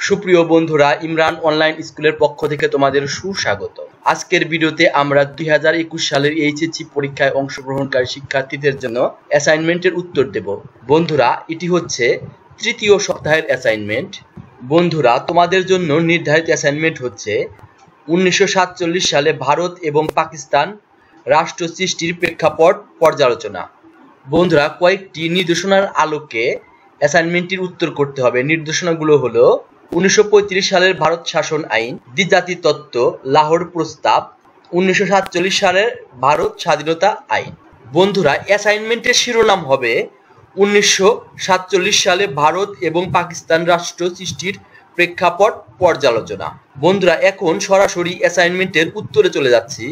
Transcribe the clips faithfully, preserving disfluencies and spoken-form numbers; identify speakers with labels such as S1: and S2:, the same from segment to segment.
S1: সুপ্রিয় বন্ধুরা, ইমরান অনলাইন স্কুলের পক্ষ থেকে তোমাদের সুস্বাগত। আজকের ভিডিওতে আমরা দুই হাজার একুশ সালের এইচএসসি পরীক্ষায় অংশগ্রহণকারী শিক্ষার্থীদের জন্য অ্যাসাইনমেন্টের উত্তর দেব। বন্ধুরা, এটি হচ্ছে তৃতীয় সপ্তাহের অ্যাসাইনমেন্ট। বন্ধুরা, তোমাদের জন্য নির্ধারিত অ্যাসাইনমেন্ট হচ্ছে উনিশশো সাতচল্লিশ সালে ভারত এবং পাকিস্তান রাষ্ট্র সৃষ্টির প্রেক্ষাপট পর্যালোচনা। বন্ধুরা, কয়েকটি নির্দেশনার আলোকে অ্যাসাইনমেন্টটির উত্তর করতে হবে। নির্দেশনাগুলো হলো উনিশশো পঁয়ত্রিশ সালের ভারত শাসন আইন, দ্বিজাতি তত্ত্ব, লাহোর প্রস্তাব, উনিশশো সাতচল্লিশ সালের ভারত স্বাধীনতা আইন। বন্ধুরা, অ্যাসাইনমেন্টের শিরোনাম হবে উনিশশো সাতচল্লিশ সালে ভারত এবং পাকিস্তান রাষ্ট্র সৃষ্টির প্রেক্ষাপট পর্যালোচনা। বন্ধুরা, এখন সরাসরি অ্যাসাইনমেন্টের উত্তরে চলে যাচ্ছি।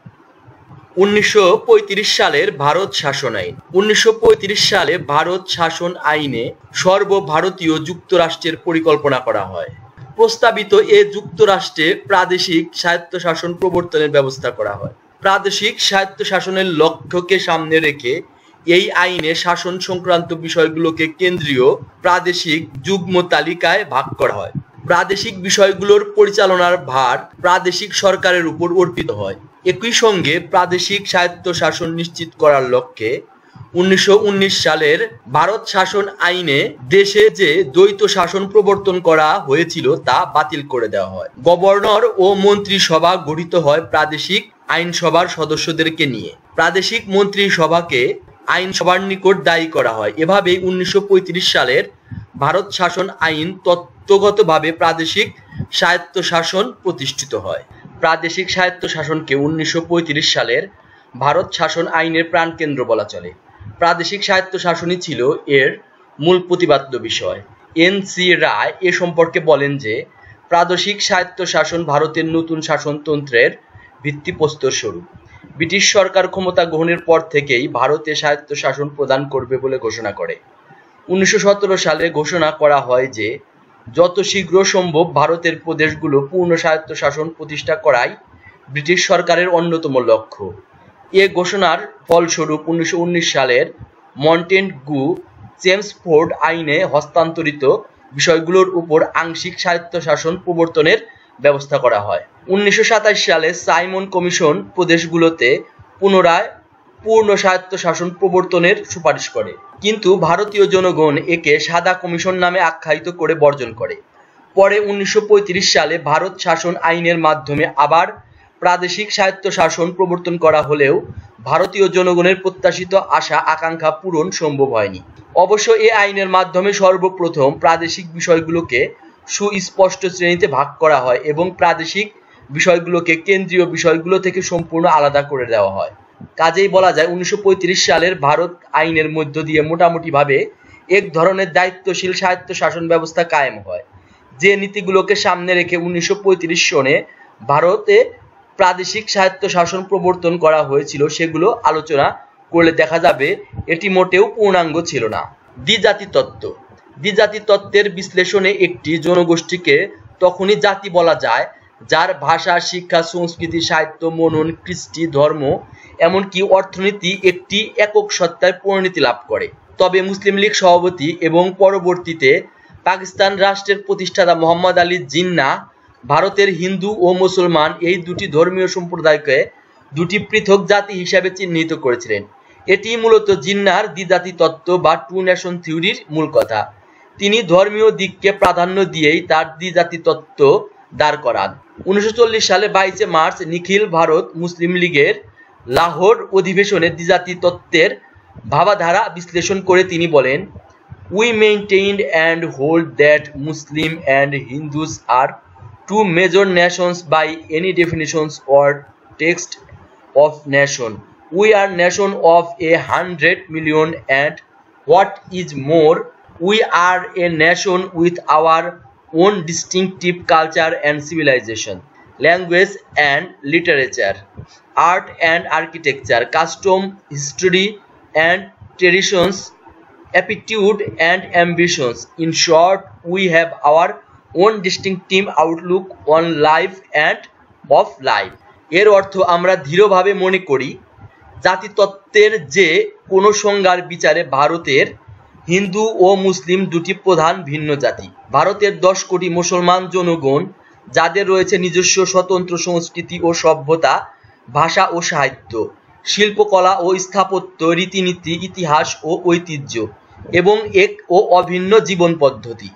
S1: উনিশশো পঁয়ত্রিশ সালের ভারত শাসন আইন। উনিশশো পঁয়ত্রিশ সালে ভারত শাসন আইনে সর্বভারতীয় যুক্তরাষ্ট্রের পরিকল্পনা করা হয়। প্রস্তাবিত এ যুক্তরাষ্ট্রে প্রাদেশিক স্বায়ত্তশাসন প্রবর্তনের ব্যবস্থা করা হয়। প্রাদেশিক স্বায়ত্তশাসনের লক্ষ্যকে সামনে রেখে এই আইনে শাসন সংক্রান্ত বিষয়গুলোকে কেন্দ্রীয় প্রাদেশিক যুগ্ম তালিকায় ভাগ করা হয়। প্রাদেশিক বিষয়গুলোর পরিচালনার ভার প্রাদেশিক সরকারের উপর অর্পিত হয়। একই সঙ্গে প্রাদেশিক স্বায়ত্তশাসন নিশ্চিত করার লক্ষ্যে উনিশশো উনিশ সালের ভারত শাসন আইনে দেশে যে দ্বৈত শাসন প্রবর্তন করা হয়েছিল তা বাতিল করে দেওয়া হয়। গভর্নর ও মন্ত্রিসভা গঠিত হয় প্রাদেশিক আইনসভার সদস্যদেরকে নিয়ে। প্রাদেশিক মন্ত্রিসভাকে আইনসভার নিকট দায়ী করা হয়। এভাবে উনিশশো পঁয়ত্রিশ সালের ভারত শাসন আইন তত্ত্বগতভাবে প্রাদেশিক স্বায়ত্তশাসন প্রতিষ্ঠিত হয়। প্রাদেশিক স্বায়ত্তশাসনকে উনিশশো পঁয়ত্রিশ সালের ভারত শাসন আইনের প্রাণকেন্দ্র বলা চলে। প্রাদেশিক স্বায়ত্তশাসনই ছিল এর মূল প্রতিপাদ্য বিষয়। এন সি রায় এ সম্পর্কে বলেন যে, প্রাদেশিক স্বায়ত্তশাসন ভারতের নতুন শাসনতন্ত্রের ভিত্তিপ্রস্তর স্বরূপ। ব্রিটিশ সরকার ক্ষমতা গ্রহণের পর থেকেই ভারতে স্বায়ত্তশাসন প্রদান করবে বলে ঘোষণা করে। উনিশশো সতেরো সালে ঘোষণা করা হয় যে যত শীঘ্র সম্ভব ভারতের প্রদেশগুলো পূর্ণ স্বায়ত্তশাসন প্রতিষ্ঠা করাই ব্রিটিশ সরকারের অন্যতম লক্ষ্য। এ ঘোষণার ফলস্বরূপ উনিশশো উনিশ সালের মন্টেগু চেমসফোর্ড আইনে হস্তান্তরিত বিষয়গুলোর উপর আংশিক স্বায়ত্তশাসন প্রবর্তনের ব্যবস্থা করা হয়। উনিশশো সাতাশ সালে সাইমন কমিশন প্রদেশগুলোতে পুনরায় পূর্ণ স্বায়ত্তশাসন প্রবর্তনের সুপারিশ করে, কিন্তু ভারতীয় জনগণ একে সাদা কমিশন নামে আখ্যায়িত করে বর্জন করে। পরে উনিশশো পঁয়ত্রিশ সালে ভারত শাসন আইনের মাধ্যমে আবার প্রাদেশিক স্বায়ত্তশাসন প্রবর্তন করা হলেও ভারতীয় জনগণের প্রত্যাশিত আশা আকাঙ্ক্ষা পূরণ সম্ভব হয়নি। অবশ্য এ আইনের মাধ্যমে সর্বপ্রথম প্রাদেশিক বিষয়গুলোকে সুস্পষ্ট শ্রেণীতে ভাগ করা হয় এবং প্রাদেশিক বিষয়গুলোকে কেন্দ্রীয় বিষয়গুলো থেকে সম্পূর্ণ আলাদা করে দেওয়া হয়। কাজেই বলা যায় উনিশশো পঁয়ত্রিশ সালের ভারত আইনের মধ্য দিয়ে মোটামুটি ভাবে এক ধরনের দায়িত্বশীল স্বায়ত্তশাসন ব্যবস্থা কায়েম হয়। যে নীতিগুলোকে সামনে রেখে উনিশশো পঁয়ত্রিশ সনে ভারতে প্রাদেশিক স্বায়ত্তশাসন প্রবর্তন করা হয়েছিল সেগুলো আলোচনা করলে দেখা যাবে এটি মোটেও পূর্ণাঙ্গ ছিল না। দ্বিজাতি তত্ত্ব। দ্বিজাতি তত্ত্বের বিশ্লেষণে একটি জনগোষ্ঠীকে তখনই জাতি বলা যায় যার ভাষা, শিক্ষা, সংস্কৃতি, সাহিত্য, মনন, কৃষ্টি, ধর্ম, এমনকি অর্থনীতি একটি একক সত্তায় পরিণতি লাভ করে। তবে মুসলিম লীগ সভাপতি এবং পরবর্তীতে পাকিস্তান রাষ্ট্রের প্রতিষ্ঠাতা মোহাম্মদ আলী জিন্নাহ ভারতের হিন্দু ও মুসলমান এই দুটি ধর্মীয় সম্প্রদায়কে দুটি পৃথক জাতি হিসাবে চিহ্নিত করেছিলেন। এটি মূলত জিন্নাহর দ্বিজাতি তত্ত্ব বা টু নেশন থিওরির মূল কথা। তিনি ধর্মীয় দিককে প্রাধান্য দিয়েই তার দ্বিজাতি তত্ত্ব দাঁড় করান। উনিশশো চল্লিশ সালে বাইশে মার্চ নিখিল ভারত মুসলিম লীগের লাহোর অধিবেশনে দ্বিজাতি তত্ত্বের ভাবাধারা বিশ্লেষণ করে তিনি বলেন, we maintain and hold that Muslim and Hindus are two major nations by any definitions or text of nation. We are nation of a hundred million, and what is more, we are a nation with our own distinctive culture and civilization, language and literature, art and architecture, custom, history and traditions, aptitude and ambitions. In short, we have our own distinctive outlook on life and of life. এর অর্থ, আমরা দৃঢ়ভাবে মনে করি জাতিতত্ত্বের যে কোনো সংজ্ঞার বিচারে ভারতের হিন্দু ও মুসলিম দুটি প্রধান ভিন্ন জাতি। ভারতের দশ কোটি মুসলমান জনগণ, যাদের রয়েছে নিজস্ব স্বতন্ত্র সংস্কৃতি ও সভ্যতা, ভাষা ও সাহিত্য, শিল্পকলা ও স্থাপত্য, রীতিনীতি, ইতিহাস ও ঐতিহ্য এবং এক ও অভিন্ন জীবন পদ্ধতি।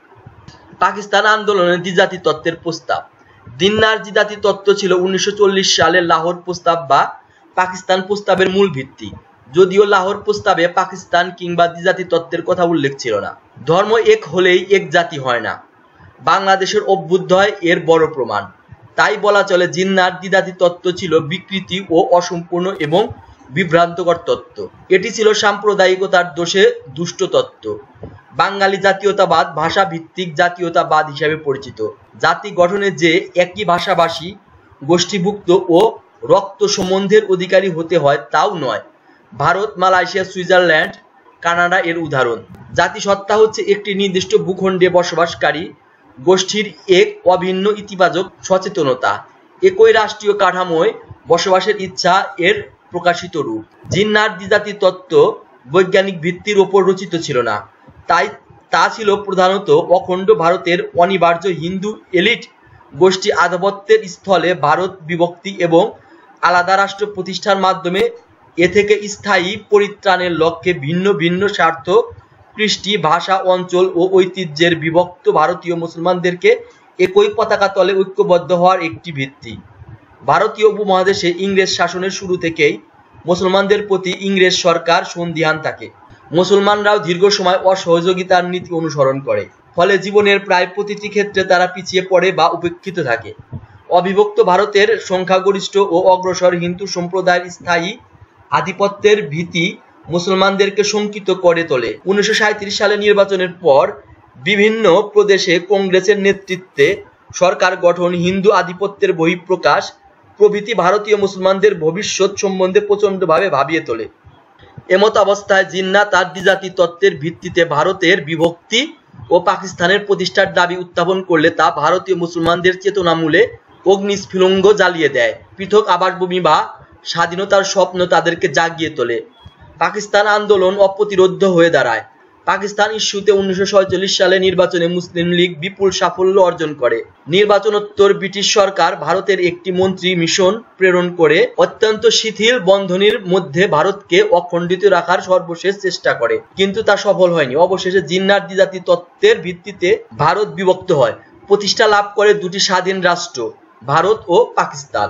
S1: পাকিস্তান আন্দোলনের দ্বিজাতি তত্ত্বের প্রস্তাব। জিন্নাহর দ্বিজাতি তত্ত্ব ছিল উনিশশো চল্লিশ সালের লাহোর প্রস্তাব বা পাকিস্তান প্রস্তাবের মূল ভিত্তি, যদিও লাহোর প্রস্তাবে পাকিস্তান কিংবা দ্বিজাতি তত্ত্বের কথা উল্লেখ ছিল না। ধর্ম এক হলেই এক জাতি হয় না, বাংলাদেশের অভ্যুদয় এর বড় প্রমাণ। তাই বলা চলে জিন্নাহর দ্বিজাতি তত্ত্ব ছিল বিকৃতি ও অসম্পূর্ণ এবং বিভ্রান্তকর তত্ত্ব। এটি ছিল সাম্প্রদায়িকতার দোষে দুষ্ট তত্ত্ব। বাঙালি জাতীয়তাবাদ ভাষা ভিত্তিক জাতীয়তাবাদ হিসাবে পরিচিত। জাতি গঠনে যে একই ভাষাভাষী, গোষ্ঠীভুক্ত ও রক্ত সম্বন্ধের অধিকারী হতে হয় তাও নয়। ভারত, মালয়েশিয়া, সুইজারল্যান্ড, কানাডা এর উদাহরণ। জাতিসত্তা হচ্ছে একটি নির্দিষ্ট ভূখণ্ডে বসবাসকারী গোষ্ঠীর এক অভিন্ন ইতিবাচক সচেতনতা, একই রাষ্ট্রীয় কাঠামোয় বসবাসের ইচ্ছা এর প্রকাশিত রূপ। জিন্নাহর দ্বিজাতি তত্ত্ব বৈজ্ঞানিক ভিত্তির ওপর রচিত ছিল না, তাই তা ছিল প্রধানত অখণ্ড ভারতের অনিবার্য হিন্দু এলিট গোষ্ঠী আধিপত্যের স্থলে ভারত বিভক্তি এবং আলাদা রাষ্ট্র প্রতিষ্ঠার মাধ্যমে এ থেকে স্থায়ী পরিত্রাণের লক্ষ্যে ভিন্ন ভিন্ন স্বার্থ, কৃষ্টি, ভাষা, অঞ্চল ও ঐতিহ্যের বিভক্ত ভারতীয় মুসলমানদেরকে একই পতাকা তলে ঐক্যবদ্ধ হওয়ার একটি ভিত্তি। ভারতীয় উপমহাদেশে ইংরেজ শাসনের শুরু থেকেই মুসলমানদের প্রতি ইংরেজ সরকার সন্দিহান থাকে। মুসলমানরাও দীর্ঘ সময় অসহযোগিতার নীতি অনুসরণ করে, ফলে জীবনের প্রায় প্রতিটি ক্ষেত্রে তারা পিছিয়ে পড়ে বা উপেক্ষিত থাকে। অবিভক্ত ভারতের সংখ্যাগরিষ্ঠ ও অগ্রসর হিন্দু সম্প্রদায়ের স্থায়ী আধিপত্যের ভীতি মুসলমানদেরকে শঙ্কিত করে তোলে। উনিশশো সাঁইত্রিশ সালে নির্বাচনের পর বিভিন্ন প্রদেশে কংগ্রেসের নেতৃত্বে সরকার গঠন, হিন্দু আধিপত্যের বহিঃপ্রকাশ প্রভৃতি ভারতীয় মুসলমানদের ভবিষ্যৎ সম্বন্ধে প্রচণ্ডভাবে ভাবিয়ে তোলে। এমত অবস্থায় জিন্নাহ তার দ্বিজাতি তত্ত্বের ভিত্তিতে ভারতের বিভক্তি ও পাকিস্তানের প্রতিষ্ঠার দাবি উত্থাপন করলে তা ভারতীয় মুসলমানদের চেতনামূলে অগ্নিস্ফুলিঙ্গ জ্বালিয়ে দেয়। পৃথক আবাসভূমি বা স্বাধীনতার স্বপ্ন তাদেরকে জাগিয়ে তোলে। পাকিস্তান আন্দোলন অপ্রতিরোধ্য হয়ে দাঁড়ায়। পাকিস্তান ইস্যুতে উনিশশো ছয়চল্লিশ সালে নির্বাচনে মুসলিম লীগ বিপুল সাফল্য অর্জন করে। নির্বাচনোত্তর ব্রিটিশ সরকার ভারতের একটি মন্ত্রী মিশন প্রেরণ করে অত্যন্ত শিথিল বন্ধনীর মধ্যে ভারতকে অখণ্ডিত রাখার সর্বশেষ চেষ্টা করে, কিন্তু তা সফল হয়নি। অবশেষে জিন্নাহর দ্বিজাতি তত্ত্বের ভিত্তিতে ভারত বিভক্ত হয়, প্রতিষ্ঠা লাভ করে দুটি স্বাধীন রাষ্ট্র, ভারত ও পাকিস্তান।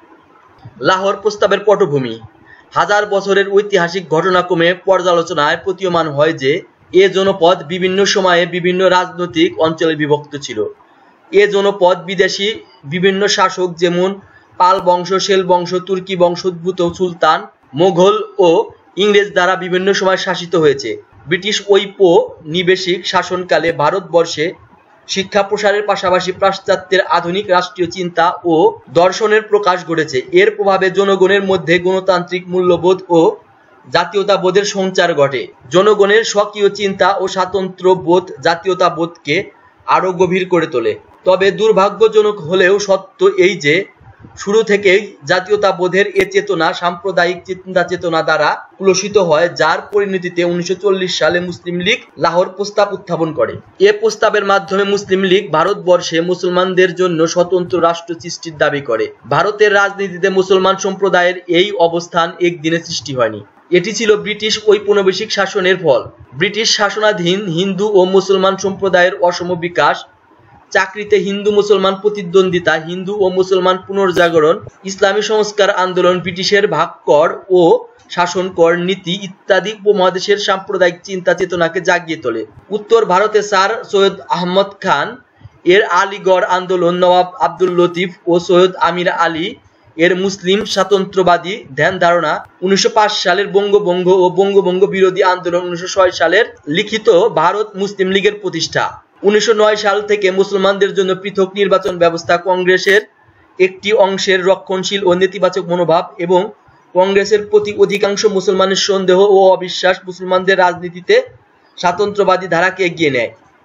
S1: লাহোর প্রস্তাবের পটভূমি। হাজার বছরের ঐতিহাসিক ঘটনাক্রমে পর্যালোচনায় প্রতীয়মান হয় যে এ জনপদ বিভিন্ন সময়ে বিভিন্ন রাজনৈতিক অঞ্চলে বিভক্ত ছিল। এ জনপদ বিদেশি বিভিন্ন শাসক যেমন পাল বংশ, সেল বংশ, তুর্কি বংশোদ্ভূত সুলতান, মোগল ও ইংরেজ দ্বারা বিভিন্ন সময় শাসিত হয়েছে। ব্রিটিশ ঔপনিবেশিক শাসনকালে ভারতবর্ষে শিক্ষা প্রসারের পাশাপাশি পাশ্চাত্যের আধুনিক রাষ্ট্রীয় চিন্তা ও দর্শনের প্রকাশ ঘটেছে। এর প্রভাবে জনগণের মধ্যে গণতান্ত্রিক মূল্যবোধ ও জাতীয়তাবোধের সঞ্চার ঘটে। জনগণের স্বকীয় চিন্তা ও স্বাতন্ত্র্যবোধ জাতীয়তাবোধকে আরো গভীর করে তোলে। তবে দুর্ভাগ্যজনক হলেও সত্য এই যে শুরু থেকেই জাতীয়তাবোধের এ চেতনা সাম্প্রদায়িক চিন্তা চেতনা দ্বারা কুলসিত হয়, যার পরিণতিতে উনিশশো চল্লিশ সালে মুসলিম লীগ লাহোর প্রস্তাব উত্থাপন করে। এ প্রস্তাবের মাধ্যমে মুসলিম লীগ ভারতবর্ষে মুসলমানদের জন্য স্বতন্ত্র রাষ্ট্র সৃষ্টির দাবি করে। ভারতের রাজনীতিতে মুসলমান সম্প্রদায়ের এই অবস্থান একদিনে সৃষ্টি হয়নি, এটি ছিল ব্রিটিশ ঔপনিবেশিক শাসনের ফল। ব্রিটিশ শাসনাধীন হিন্দু ও মুসলমান সম্প্রদায়ের অসম বিকাশ, চাকরিতে হিন্দু মুসলমান প্রতিদ্বন্দ্বিতা, হিন্দু ও মুসলমান পুনর্জাগরণ, ইসলামী সংস্কার আন্দোলন, ব্রিটিশের ভাগকর ও শাসন কর নীতি ইত্যাদি উপমহাদেশের সাম্প্রদায়িক চিন্তা চেতনাকে জাগিয়ে তোলে। উত্তর ভারতে স্যার সৈয়দ আহমদ খান এর আলীগড় আন্দোলন, নবাব আব্দুল লতিফ ও সৈয়দ আমির আলী এর মুসলিম স্বাতন্ত্র্যবাদী ধ্যান ধারণা, উনিশশো পাঁচ সালের বঙ্গভঙ্গ ও বঙ্গভঙ্গ বিরোধী আন্দোলন, উনিশশো ছয় সালের লিখিত ভারত মুসলিম লীগের প্রতিষ্ঠা, উনিশশো নয় সাল থেকে মুসলমানদের জন্য পৃথক নির্বাচন ব্যবস্থা, কংগ্রেসের একটি অংশের রক্ষণশীল ও নেতিবাচক মনোভাব এবং কংগ্রেসের প্রতি অধিকাংশ মুসলমানের সন্দেহ ও অবিশ্বাস মুসলমানদের রাজনীতিতে স্বাতন্ত্র্যবাদী ধারাকে এগিয়ে নেয়।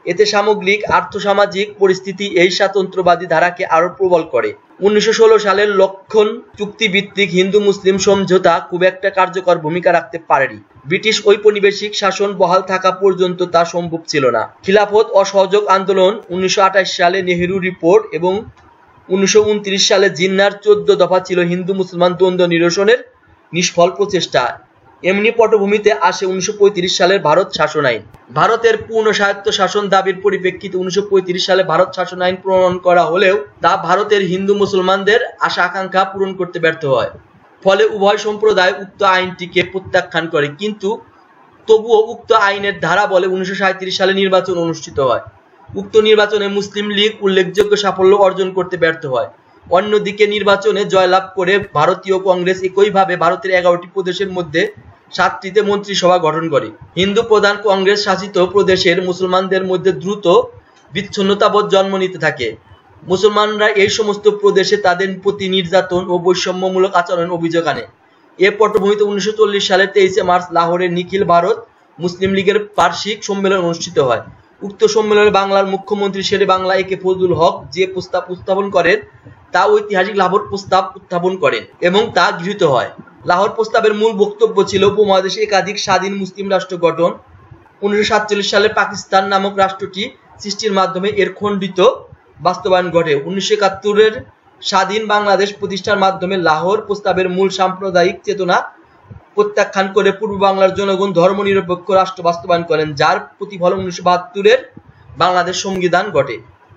S1: এতে সামগ্রিক আর্থসামাজিক পরিস্থিতি এই স্বাতন্ত্র্যবাদী ধারাকে আরো প্রবল করে। উনিশশো ষোলো সালের লক্ষণ চুক্তিভিত্তিক হিন্দু মুসলিম সমঝোতা খুব একটা কার্যকর ভূমিকা রাখতে পারেনি। ব্রিটিশ ঔপনিবেশিক শাসন বহাল থাকা পর্যন্ত তা সম্ভব ছিল না। খিলাফত অসহযোগ আন্দোলন, উনিশশো আঠাশ সালে নেহেরু রিপোর্ট এবং উনিশশো উনত্রিশ সালে জিন্নার চোদ্দ দফা ছিল হিন্দু মুসলমান দ্বন্দ্ব নিরসনের নিষ্ফল প্রচেষ্টা। এমনি পটভূমিতে আসে উনিশশো পঁয়ত্রিশ সালের ভারত শাসন আইন। ভারতের পূর্ণ স্বায়ত্ত শাসন দাবির পরিপ্রেক্ষিতে উনিশশো পঁয়ত্রিশ সালে ভারত শাসন আইন প্রণয়ন করা হলেও তা ভারতের হিন্দু মুসলমানদের আশা আকাঙ্ক্ষা পূরণ করতে ব্যর্থ হয়। ফলে উভয় সম্প্রদায় উক্ত আইনটিকে প্রত্যাখ্যান করে, কিন্তু তবুও উক্ত আইনের ধারা বলে উনিশশো সাঁইত্রিশ সালে নির্বাচন অনুষ্ঠিত হয়। উক্ত নির্বাচনে মুসলিম লীগ উল্লেখযোগ্য সাফল্য অর্জন করতে ব্যর্থ হয়। অন্যদিকে নির্বাচনে জয়লাভ করে ভারতীয় কংগ্রেস একইভাবে ভারতের এগারোটি প্রদেশের মধ্যে সাতটিতে মন্ত্রিসভা গঠন করে। হিন্দু প্রধান কংগ্রেস শাসিত প্রদেশের মুসলমানদের মধ্যে দ্রুত বিচ্ছিন্নতাবোধ জন্ম নিতে থাকে। মুসলমানরা এই সমস্ত প্রদেশে তাদের প্রতি নির্যাতন ও বৈষম্যমূলক আচরণের অভিযোগ আনে। এ পটভূমিতে উনিশশো চল্লিশ সালের তেইশে মার্চ লাহোরে নিখিল ভারত মুসলিম লীগের বার্ষিক সম্মেলন অনুষ্ঠিত হয়। উক্ত সম্মেলনে বাংলার মুখ্যমন্ত্রী শেরে বাংলা এ কে ফজলুল হক যে প্রস্তাব উত্থাপন করেন তা ঐতিহাসিক লাহোর প্রস্তাব উত্থাপন করেন এবং তা গৃহীত হয়। লাহোর প্রস্তাবের মূল বক্তব্য ছিল উপমহাদেশে একাধিক স্বাধীন মুসলিম রাষ্ট্র গঠন। উনিশশো সাতচল্লিশ সালে পাকিস্তান নামক রাষ্ট্রটি সৃষ্টির মাধ্যমে এর খণ্ডিত বাস্তবায়ন ঘটে। উনিশশো একাত্তরের স্বাধীন বাংলাদেশ প্রতিষ্ঠার মাধ্যমে লাহোর প্রস্তাবের মূল সাম্প্রদায়িক চেতনা প্রত্যাখ্যান করে পূর্ব বাংলার জনগণ ধর্মনিরপেক্ষ রাষ্ট্র বাস্তবায়ন করেন, যার প্রতিফলন উনিশশো বাহাত্তরের বাংলাদেশ সংবিধান ঘটে।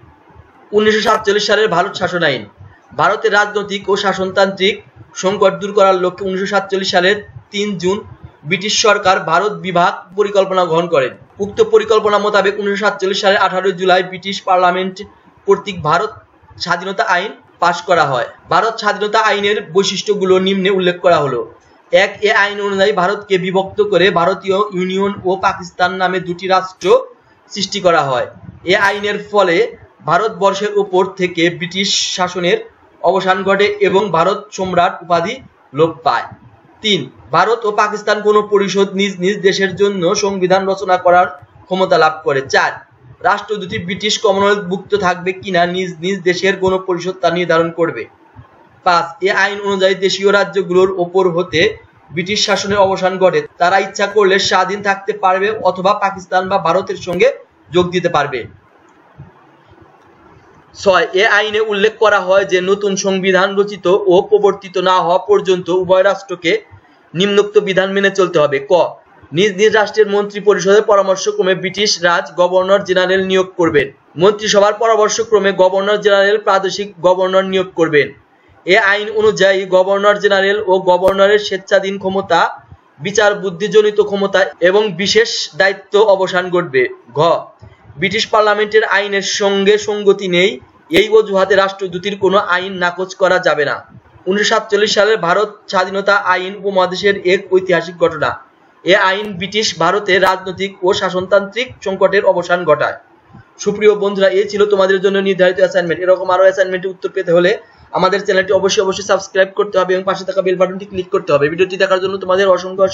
S1: উনিশশো সাতচল্লিশ সালের ভারত শাসন আইন। ভারতের রাজনৈতিক ও শাসনতান্ত্রিক সংকট দূর করার লক্ষ্যে উনিশশো সাতচল্লিশ সালের তিন জুন ব্রিটিশ সরকার ভারত বিভাগ পরিকল্পনা গ্রহণ করেন। উক্ত পরিকল্পনা মোতাবেক উনিশশো সাতচল্লিশ সালের আঠারোই জুলাই ব্রিটিশ পার্লামেন্ট কর্তৃক ভারত স্বাধীনতা আইন পাশ করা হয়। ভারত স্বাধীনতা আইনের বৈশিষ্ট্যগুলো নিম্নে উল্লেখ করা হলো। এক, এ আইন অনুযায়ী ভারতকে বিভক্ত করে ভারতীয় ইউনিয়ন ও পাকিস্তান নামে দুটি রাষ্ট্র সৃষ্টি করা হয়। এ আইনের ফলে ভারতবর্ষের উপর থেকে ব্রিটিশ শাসনের অবসান ঘটে এবং ভারত সম্রাট উপাধি লোপ পায়। তিন, ভারত ও পাকিস্তান কোন পরিষদ নিজ নিজ দেশের জন্য সংবিধান রচনা করার ক্ষমতা লাভ করে। চার, রাষ্ট্র দুটি ব্রিটিশ কমনওয়েলথভুক্ত থাকবে কিনা নিজ নিজ দেশের কোন পরিষদ তা নির্ধারণ করবে। পাঁচ, এ আইন অনুযায়ী দেশীয় রাজ্যগুলোর ওপর হতে ব্রিটিশ শাসনের অবসান ঘটে। তারা ইচ্ছা করলে স্বাধীন থাকতে পারবে অথবা পাকিস্তান বা ভারতের সঙ্গে যোগ দিতে পারবে। ছয়, এ আইনে উল্লেখ করা হয় যে নতুন সংবিধান রচিত ও প্রবর্তিত না হওয়া পর্যন্ত উভয় রাষ্ট্রকে নিম্নোক্ত বিধান মেনে চলতে হবে। ক, নিজ নিজ রাষ্ট্রের মন্ত্রী পরিষদের পরামর্শক্রমে ব্রিটিশ রাজ গভর্নর জেনারেল নিয়োগ করবেন। মন্ত্রিসভার পরামর্শক্রমে গভর্নর জেনারেল প্রাদেশিক গভর্নর নিয়োগ করবেন। এ আইন অনুযায়ী গভর্নর জেনারেল ও গভর্নরের স্বেচ্ছাধীন ক্ষমতা, বিচার বুদ্ধিজনিত ক্ষমতা এবং বিশেষ দায়িত্ব অবসান ঘটবে। ঘ, ব্রিটিশ পার্লামেন্টের আইনের সঙ্গে সঙ্গতি নেই এই অজুহাতে রাষ্ট্র দুটির কোনো আইন নাকচ করা যাবে না। উনিশশো সাতচল্লিশ সালের ভারত স্বাধীনতা আইন উপমহাদেশের এক ঐতিহাসিক ঘটনা। এ আইন ব্রিটিশ ভারতের রাজনৈতিক ও শাসনতান্ত্রিক সংকটের অবসান ঘটায়। সুপ্রিয় বন্ধুরা, এই ছিল তোমাদের জন্য নির্ধারিত অ্যাসাইনমেন্ট। এরকম আরো অ্যাসাইনমেন্টের উত্তর পেতে হলে আমাদের চ্যানেলটি অবশ্যই অবশ্যই সাবস্ক্রাইব করতে হবে এবং পাশে থাকা বেল বাটনটি ক্লিক করতে হবে। ভিডিওটি দেখার জন্য তোমাদের অসংখ্য